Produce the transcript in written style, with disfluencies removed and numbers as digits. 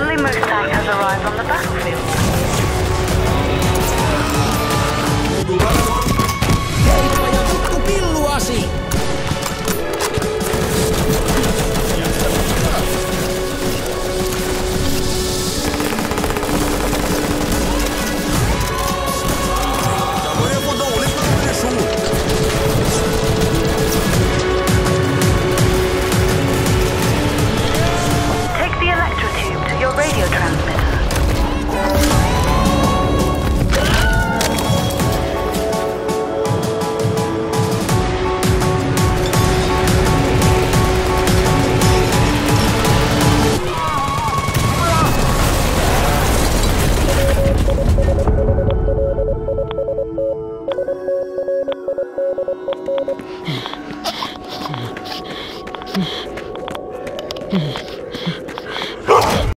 friendly Mustang has arrived on the battlefield. Heippa ja tuttu pilluasi! Take the electrotube to your radio transmitter.